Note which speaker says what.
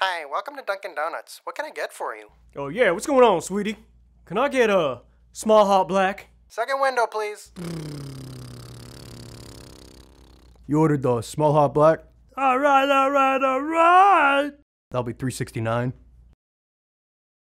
Speaker 1: Hi, welcome to Dunkin' Donuts. What can I get for you?
Speaker 2: Oh yeah, what's going on, sweetie? Can I get a small hot black?
Speaker 1: Second window, please.
Speaker 2: You ordered the small hot black? Alright. That'll be $3.69.